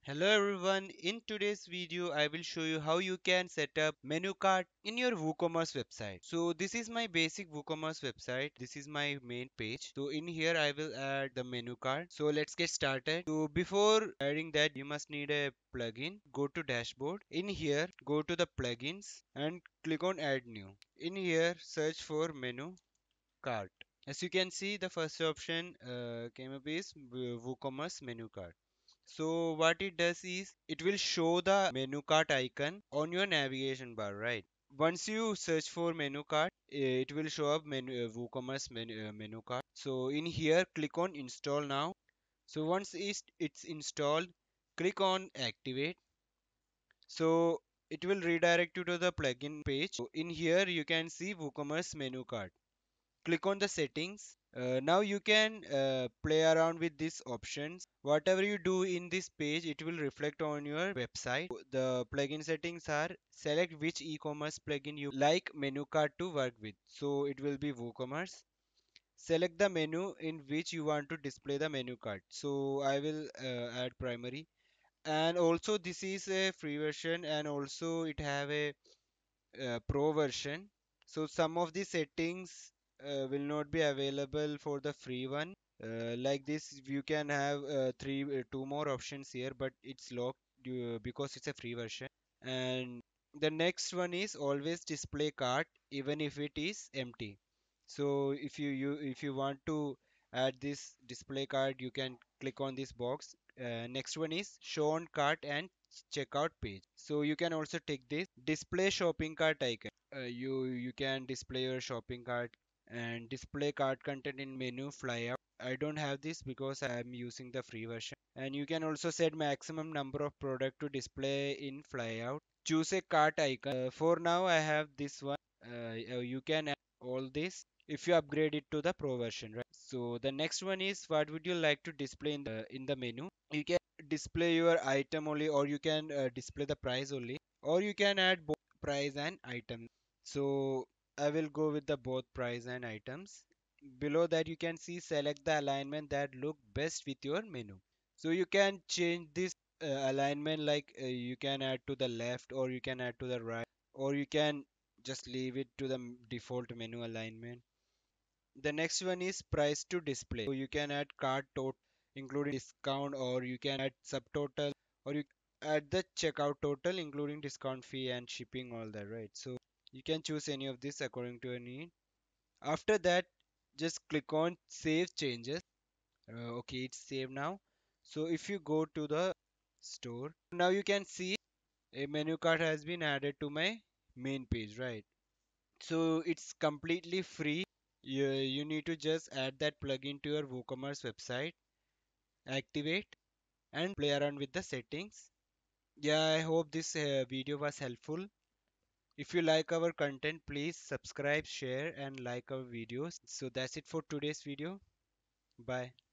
Hello everyone, in today's video I will show you how you can set up menu card in your WooCommerce website. So this is my basic WooCommerce website. This is my main page. So in here I will add the menu card. So let's get started. So before adding that you must need a plugin. Go to dashboard. In here go to the plugins and click on add new. In here search for menu cart. As you can see the first option came up is WooCommerce menu card. So what it does is it will show the menu cart icon on your navigation bar, right? Once you search for menu cart, it will show up WooCommerce menu cart. So in here, click on install now. So once it's installed, click on activate. So it will redirect you to the plugin page. So in here, you can see WooCommerce menu cart. Click on the settings. Now you can play around with these options. Whatever you do in this page, it will reflect on your website. The plugin settings are select which e-commerce plugin you like menu card to work with. So it will be WooCommerce. Select the menu in which you want to display the menu card. So I will add primary. And also this is a free version, and also it have a pro version. So some of the settings will not be available for the free one. Like this, you can have two more options here, but it's locked because it's a free version. And the next one is always display cart even if it is empty. So if you want to add this display card, you can click on this box. Next one is show on cart and checkout page. So you can also take this display shopping cart icon. You can display your shopping cart and display cart content in menu flyout. I don't have this because I am using the free version. And you can also set maximum number of product to display in flyout. Choose a cart icon. For now I have this one. You can add all this if you upgrade it to the pro version, right? So the next one is what would you like to display in the menu. You can display your item only, or you can display the price only, or you can add both price and item. So I will go with the both price and items. Below that you can see select the alignment that look best with your menu. So you can change this alignment, like you can add to the left or you can add to the right, or you can just leave it to the default menu alignment. The next one is price to display. So you can add cart total including discount, or you can add subtotal, or you add the checkout total including discount fee and shipping, all that, right? So you can choose any of this according to your need. After that, just click on save changes. Okay, it's saved now. So if you go to the store, now you can see a menu cart has been added to my main page, right? So it's completely free. You need to just add that plugin to your WooCommerce website, activate, and play around with the settings. Yeah, I hope this video was helpful. If you like our content, please subscribe, share, and like our videos. So that's it for today's video. Bye.